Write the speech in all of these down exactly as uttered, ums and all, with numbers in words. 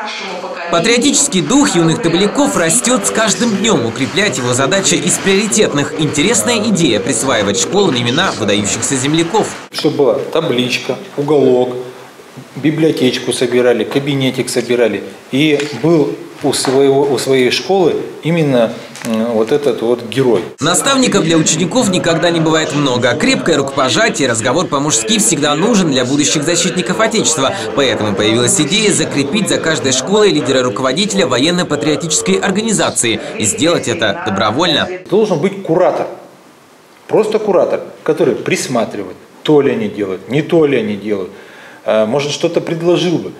Патриотический дух юных табаляков растет с каждым днем. Укреплять его задача из приоритетных. Интересная идея – присваивать школам имена выдающихся земляков. Чтобы была табличка, уголок, библиотечку собирали, кабинетик собирали. И был у, своего, у своей школы именно вот этот вот герой. Наставников для учеников никогда не бывает много. Крепкое рукопожатие, разговор по-мужски всегда нужен для будущих защитников Отечества. Поэтому появилась идея закрепить за каждой школой лидера-руководителя военно-патриотической организации. И сделать это добровольно. Должен быть куратор. Просто куратор, который присматривает, то ли они делают, не то ли они делают. Может, что-то предложил бы.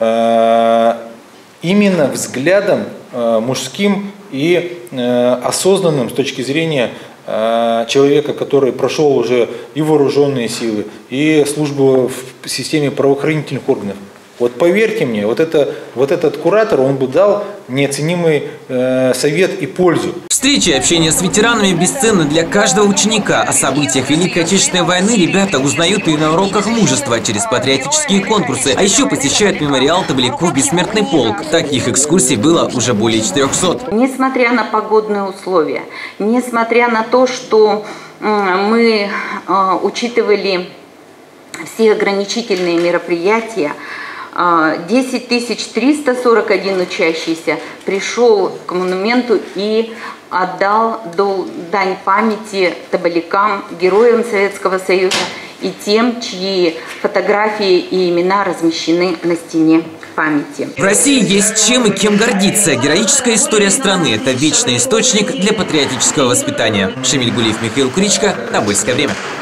Именно взглядом мужским и осознанным с точки зрения человека, который прошел уже и вооруженные силы, и службу в системе правоохранительных органов. Вот поверьте мне, вот, это, вот этот куратор, он бы дал неоценимый э, совет и пользу. Встречи и общение с ветеранами бесценны для каждого ученика. О событиях Великой Отечественной войны ребята узнают и на уроках мужества через патриотические конкурсы. А еще посещают мемориал табаляков «Бессмертный полк». Таких экскурсий было уже более четырёхсот. Несмотря на погодные условия, несмотря на то, что мы э, учитывали все ограничительные мероприятия, десять тысяч триста сорок один учащийся пришел к монументу и отдал дань памяти табалякам, героям Советского Союза и тем, чьи фотографии и имена размещены на стене памяти. В России есть чем и кем гордиться. Героическая история страны – это вечный источник для патриотического воспитания. Шамиль Гулиев, Михаил Куричко. Тобольское время.